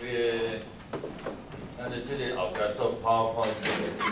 咱的这个后边做 PowerPoint 的